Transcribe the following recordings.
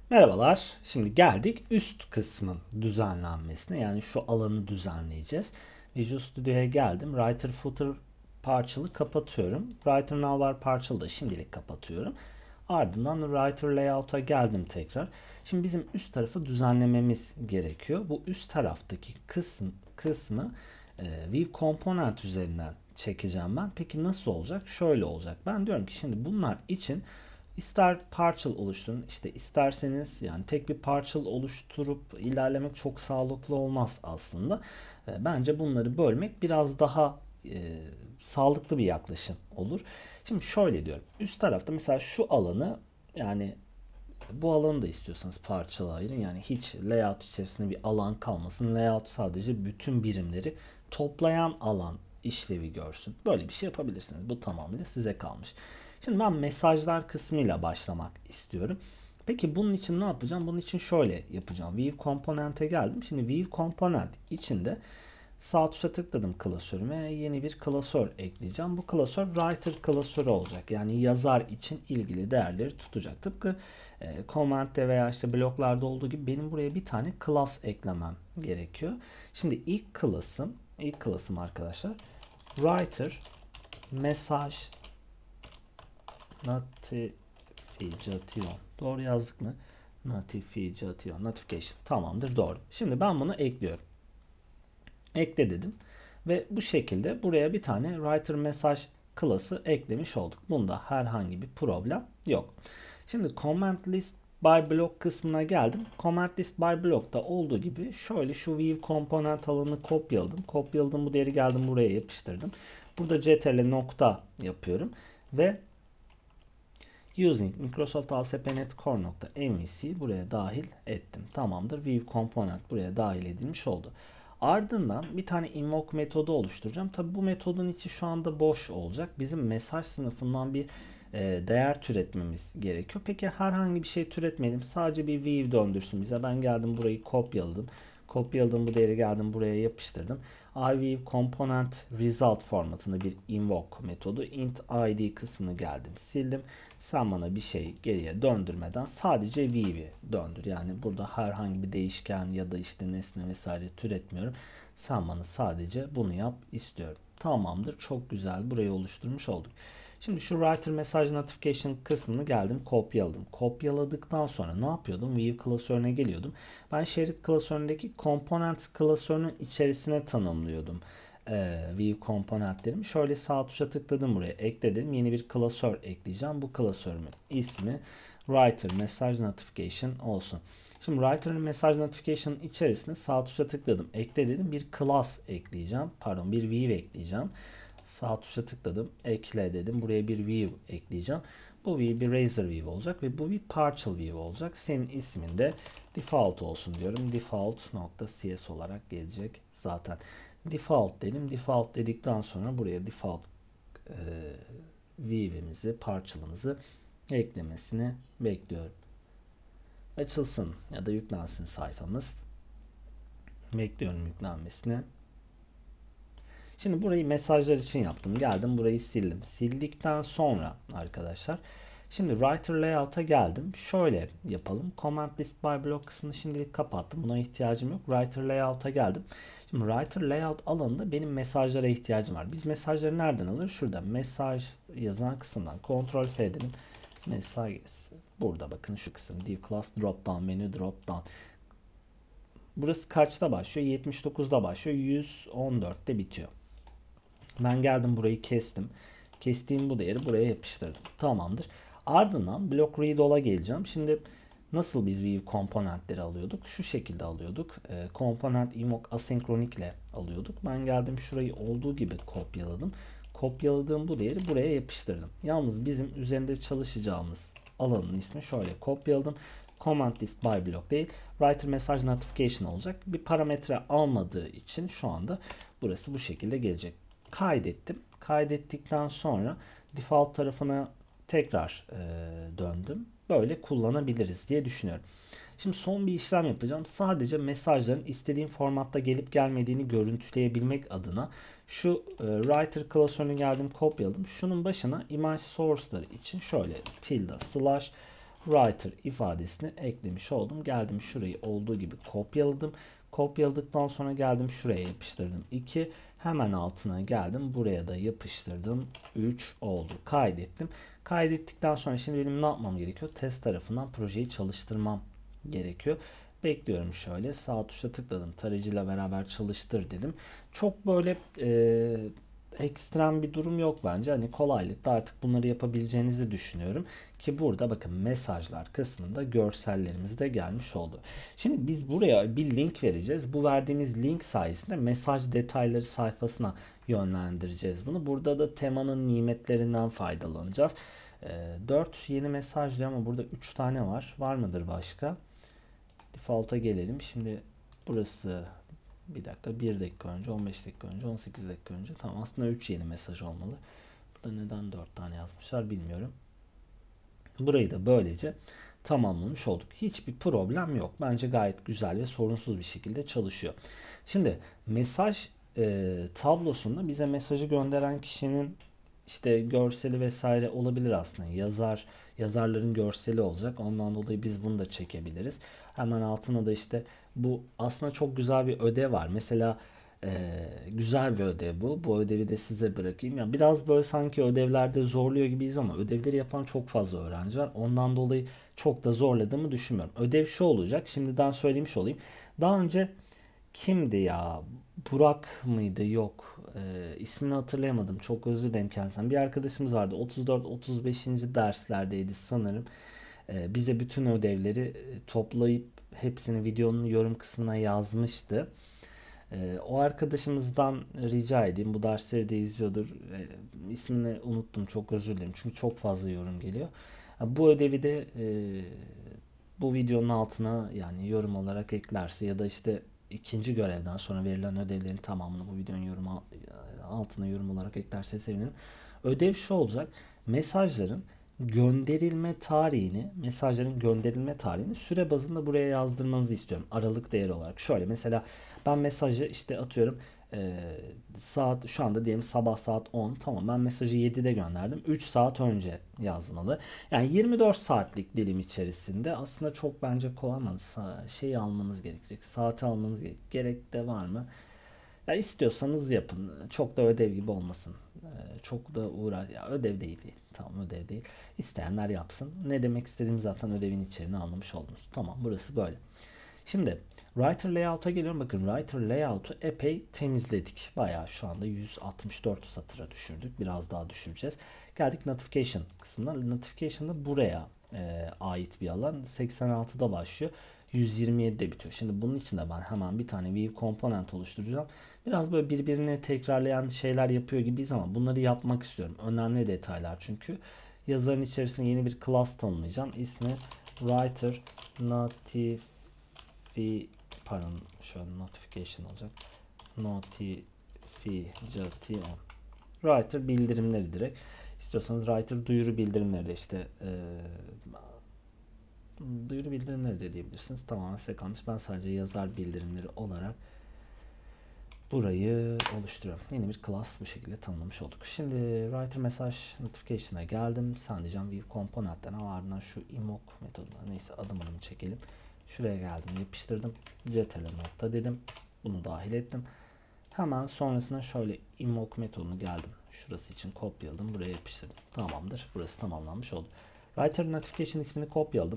Merhabalar. Şimdi geldik üst kısmın düzenlenmesine. Yani şu alanı düzenleyeceğiz. Visual Studio'ya geldim. Writer Footer parçalı kapatıyorum. Writer Navbar parçalı da şimdilik kapatıyorum. Ardından Writer Layout'a geldim tekrar. Şimdi bizim üst tarafı düzenlememiz gerekiyor. Bu üst taraftaki kısmı View Component üzerinden çekeceğim ben. Peki nasıl olacak? Şöyle olacak. Ben diyorum ki şimdi bunlar için İster parçal oluşturun, işte isterseniz yani tek bir parçal oluşturup ilerlemek çok sağlıklı olmaz aslında. Bence bunları bölmek biraz daha sağlıklı bir yaklaşım olur. Şimdi şöyle diyorum. Üst tarafta mesela şu alanı yani bu alanı da istiyorsanız parçala ayırın. Yani hiç layout içerisinde bir alan kalmasın. Layout sadece bütün birimleri toplayan alan işlevi görsün. Böyle bir şey yapabilirsiniz. Bu tamamıyla size kalmış. Şimdi ben mesajlar kısmıyla başlamak istiyorum. Peki bunun için ne yapacağım? Bunun için şöyle yapacağım. View Component'e geldim. Şimdi View Component içinde sağ tuşa tıkladım klasörüme. Yeni bir klasör ekleyeceğim. Bu klasör writer klasörü olacak. Yani yazar için ilgili değerleri tutacak. Tıpkı Command'de veya işte bloklarda olduğu gibi benim buraya bir tane class eklemem gerekiyor. Şimdi ilk class'ım arkadaşlar writer mesaj notification. Doğru yazdık mı? Notification. Tamamdır, doğru. Şimdi ben bunu ekliyorum. Ekle dedim. Ve bu şekilde buraya bir tane writer mesaj class'ı eklemiş olduk. Bunda herhangi bir problem yok. Şimdi command list by block kısmına geldim. Command list by block'ta olduğu gibi şöyle şu view component alanını kopyaladım. Kopyaladım, bu değeri geldim buraya yapıştırdım. Burada ctrl nokta yapıyorum ve using Microsoft ASP.NET Core.mvc buraya dahil ettim. Tamamdır. View component buraya dahil edilmiş oldu. Ardından bir tane invoke metodu oluşturacağım. Tabi bu metodun içi şu anda boş olacak. Bizim mesaj sınıfından bir değer türetmemiz gerekiyor. Peki herhangi bir şey türetmeyelim. Sadece bir view döndürsün bize. Ben geldim burayı kopyaladım. Kopyaladım, bu değeri geldim buraya yapıştırdım. IView component result formatında bir invoke metodu. Int id kısmını geldim sildim. Sen bana bir şey geriye döndürmeden sadece view'i döndür. Yani burada herhangi bir değişken ya da işte nesne vesaire türetmiyorum. Sen bana sadece bunu yap istiyorum. Tamamdır. Çok güzel. Burayı oluşturmuş olduk. Şimdi şu writer message notification kısmını geldim kopyaladım. Kopyaladıktan sonra ne yapıyordum? View klasörüne geliyordum. Ben şerit klasöründeki component klasörünün içerisine tanımlıyordum. View komponentlerimi. Şöyle sağ tuşa tıkladım, buraya ekledim. Yeni bir klasör ekleyeceğim. Bu klasörümün ismi writer message notification olsun. Şimdi writer message notification içerisine sağ tuşa tıkladım. Ekle dedim. Bir class ekleyeceğim. Pardon, bir view ekleyeceğim. Sağ tuşa tıkladım. Ekle dedim. Buraya bir view ekleyeceğim. Bu view bir razor view olacak ve bu bir partial view olacak. Senin ismin de default olsun diyorum. Default.cs olarak gelecek zaten. Default dedim. Default dedikten sonra buraya default e, view'imizi, parçalımızı eklemesini bekliyorum. Açılsın ya da yüklensin sayfamız. Bekliyorum yüklenmesini. Şimdi burayı mesajlar için yaptım. Geldim burayı sildim. Sildikten sonra arkadaşlar şimdi writer layout'a geldim. Şöyle yapalım. Command list by block kısmını şimdilik kapattım. Buna ihtiyacım yok. Writer layout'a geldim. Şimdi writer layout alanında benim mesajlara ihtiyacım var. Biz mesajları nereden alır? Şurada mesaj yazan kısımdan Ctrl F edelim. Mesaj burada, bakın şu kısım. Div class drop down menü drop down. Burası kaçta başlıyor? 79'da başlıyor. 114'te bitiyor. Ben geldim burayı kestim. Kestiğim bu değeri buraya yapıştırdım. Tamamdır. Ardından block read all'a geleceğim. Şimdi nasıl biz view komponentleri alıyorduk? Şu şekilde alıyorduk. Komponent invoke asenkronik ile alıyorduk. Ben geldim şurayı olduğu gibi kopyaladım. Kopyaladığım bu değeri buraya yapıştırdım. Yalnız bizim üzerinde çalışacağımız alanın ismi şöyle kopyaladım. Command list by block değil, writer message notification olacak. Bir parametre almadığı için şu anda burası bu şekilde gelecek. Kaydettim. Kaydettikten sonra default tarafına tekrar döndüm. Böyle kullanabiliriz diye düşünüyorum. Şimdi son bir işlem yapacağım. Sadece mesajların istediğim formatta gelip gelmediğini görüntüleyebilmek adına şu writer klasörüne geldim, kopyaladım. Şunun başına image source'ları için şöyle tilde slash writer ifadesini eklemiş oldum. Geldim şurayı olduğu gibi kopyaladım. Kopyaladıktan sonra geldim şuraya yapıştırdım 2. Hemen altına geldim. Buraya da yapıştırdım. 3 oldu. Kaydettim. Kaydettikten sonra şimdi benim ne yapmam gerekiyor? Test tarafından projeyi çalıştırmam gerekiyor. Bekliyorum şöyle. Sağ tuşa tıkladım. Tarayıcıyla beraber çalıştır dedim. Çok böyle ekstrem bir durum yok bence. Hani kolaylıkla artık bunları yapabileceğinizi düşünüyorum. Ki burada bakın mesajlar kısmında görsellerimiz de gelmiş oldu. Şimdi biz buraya bir link vereceğiz. Bu verdiğimiz link sayesinde mesaj detayları sayfasına yönlendireceğiz bunu. Burada da temanın nimetlerinden faydalanacağız. 4 yeni mesaj diyor ama burada 3 tane var. Var mıdır başka? Default'a gelelim. Şimdi burası bir dakika 1 dakika önce, 15 dakika önce, 18 dakika önce. Tamam, aslında 3 yeni mesaj olmalı. Burada neden 4 tane yazmışlar bilmiyorum. Burayı da böylece tamamlamış olduk. Hiçbir problem yok. Bence gayet güzel ve sorunsuz bir şekilde çalışıyor. Şimdi mesaj tablosunda bize mesajı gönderen kişinin işte görseli vesaire olabilir aslında. Yazarların görseli olacak. Ondan dolayı biz bunu da çekebiliriz. Hemen altına da işte bu aslında çok güzel bir ödev var. Mesela güzel bir ödev bu. Bu ödevi de size bırakayım. Ya biraz böyle sanki ödevlerde zorluyor gibiyiz ama ödevleri yapan çok fazla öğrenci var. Ondan dolayı çok da zorladığımı düşünmüyorum. Ödev şu olacak. Şimdiden söylemiş olayım. Daha önce kimdi ya? Burak mıydı? Yok. İsmini hatırlayamadım. Çok özür dilerim kendisinden. Bir arkadaşımız vardı. 34-35. derslerdeydi sanırım. Bize bütün ödevleri toplayıp hepsini videonun yorum kısmına yazmıştı. O arkadaşımızdan rica edeyim. Bu dersleri de izliyordur. İsmini unuttum. Çok özür dilerim. Çünkü çok fazla yorum geliyor. Bu ödevi de bu videonun altına yani yorum olarak eklerse ya da işte ikinci görevden sonra verilen ödevlerin tamamını bu videonun altına yorum olarak eklerse sevinirim. Ödev şu olacak. Mesajların gönderilme tarihini süre bazında buraya yazdırmanızı istiyorum. Aralık değeri olarak. Şöyle mesela ben mesajı işte atıyorum saat şu anda diyelim sabah saat 10. Tamam, ben mesajı 7'de gönderdim. 3 saat önce yazmalı. Yani 24 saatlik dilim içerisinde aslında çok bence kolay ama şeyi almanız gerekecek. Saati almanız gerekecek. Gerek de var mı? Ya istiyorsanız yapın. Çok da ödev gibi olmasın. Çok da ya ödev değil. Tamam, ödev değil. İsteyenler yapsın. Ne demek istediğimi zaten ödevin içeriğini anlamış oldunuz. Tamam, burası böyle. Şimdi Writer Layout'a geliyorum. Bakın Writer Layout'u epey temizledik. Bayağı şu anda 164 satıra düşürdük. Biraz daha düşüreceğiz. Geldik Notification kısmına. Notification'da buraya ait bir alan. 86'da başlıyor. 127'de bitiyor. Şimdi bunun için de ben hemen bir tane View Component oluşturacağım. Biraz böyle birbirini tekrarlayan şeyler yapıyor gibiyiz ama bunları yapmak istiyorum. Önemli detaylar çünkü. Yazarın içerisinde yeni bir class tanımlayacağım. İsmi Writer şöyle notification olacak. Notification. Writer bildirimleri direkt. İstiyorsanız Writer duyuru bildirimleri de işte duyuru bildirimleri de diyebilirsiniz. Tamamen size kalmış. Ben sadece yazar bildirimleri olarak burayı oluşturuyorum. Yeni bir class bu şekilde tanımlamış olduk. Şimdi Writer Message Notification'a geldim. Sen diyeceğim View Component'ten ardından şu imok metoduna neyse adım çekelim. Şuraya geldim, yapıştırdım. CTRL nokta dedim. Bunu dahil ettim. Hemen sonrasında şöyle imok metodunu geldim. Şurası için kopyaladım. Buraya yapıştırdım. Tamamdır. Burası tamamlanmış oldu. Writer Notification ismini kopyaladım.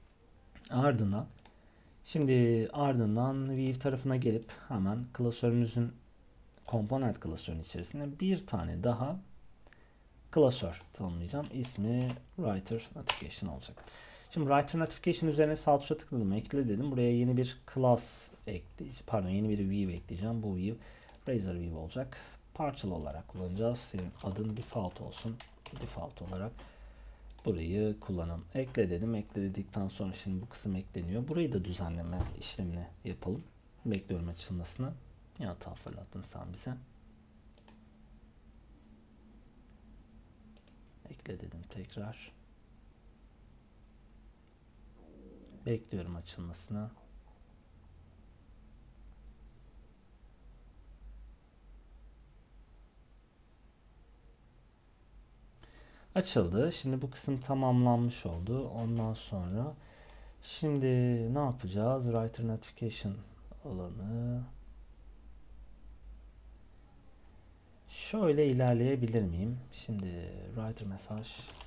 Ardından View tarafına gelip hemen klasörümüzün komponent klasörünün içerisinde bir tane daha klasör tanımlayacağım. İsmi Writer Notification olacak. Şimdi Writer Notification üzerine sağ tuşa tıkladım. Ekle dedim. Buraya yeni bir class yeni bir view ekleyeceğim. Bu view Razor View olacak. Parçalı olarak kullanacağız. Senin adın default olsun. Default olarak burayı kullanalım. Ekle dedim. Ekle dedikten sonra şimdi bu kısım ekleniyor. Burayı da düzenleme işlemini yapalım. Bekliyorum açılmasını. Ya hata fırlattın sen bize. Ekle dedim tekrar. Bekliyorum açılmasını. Açıldı. Şimdi bu kısım tamamlanmış oldu. Ondan sonra şimdi ne yapacağız? Writer Notification alanı. Şöyle ilerleyebilir miyim? Şimdi Writer mesaj.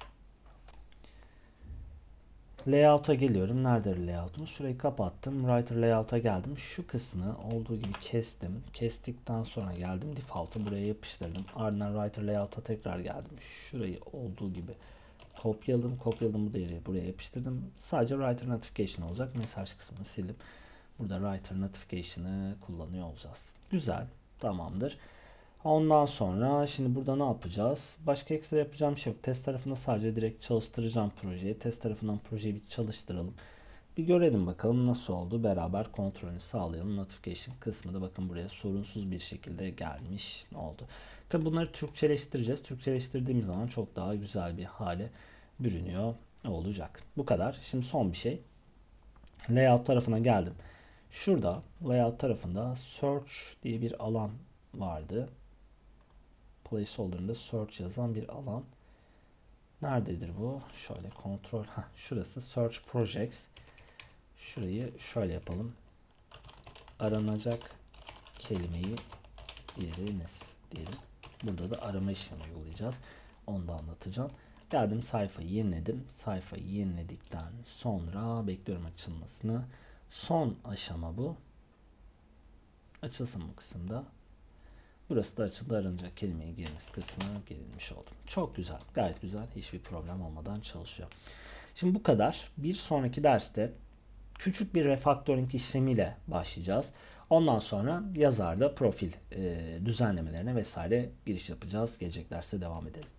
Layout'a geliyorum. Nerede layout'umuz? Şurayı kapattım. Writer layout'a geldim. Şu kısmı olduğu gibi kestim. Kestikten sonra geldim. Default'u buraya yapıştırdım. Ardından Writer layout'a tekrar geldim. Şurayı olduğu gibi kopyaladım. Kopyaladım bu değeri buraya yapıştırdım. Sadece Writer Notification olacak. Mesaj kısmını sildim. Burada Writer Notification'ı kullanıyor olacağız. Güzel. Tamamdır. Ondan sonra şimdi burada ne yapacağız? Başka ekstra yapacağım şey yok. Test tarafında sadece direkt çalıştıracağım projeyi. Test tarafından projeyi bir çalıştıralım. Bir görelim bakalım nasıl oldu. Beraber kontrolünü sağlayalım. Notification kısmı da bakın buraya sorunsuz bir şekilde gelmiş oldu. Tabi bunları Türkçeleştireceğiz. Türkçeleştirdiğimiz zaman çok daha güzel bir hale bürünüyor olacak. Bu kadar. Şimdi son bir şey. Layout tarafına geldim. Şurada layout tarafında search diye bir alan vardı. Placeholder'ında search yazan bir alan. Nerededir bu? Şöyle kontrol. Şurası search projects. Şurayı şöyle yapalım. Aranacak kelimeyi yeriniz diyelim. Burada da arama işlemi uygulayacağız. Onu da anlatacağım. Geldim sayfayı yeniledim. Sayfayı yeniledikten sonra bekliyorum açılmasını. Son aşama bu. Açılsın bu kısımda. Burası da açıldı. Aranacak kelimeyi giriniz kısmı girilmiş oldu. Çok güzel. Gayet güzel. Hiçbir problem olmadan çalışıyor. Şimdi bu kadar. Bir sonraki derste küçük bir refactoring işlemiyle başlayacağız. Ondan sonra yazarda profil düzenlemelerine vesaire giriş yapacağız. Gelecek derste devam edelim.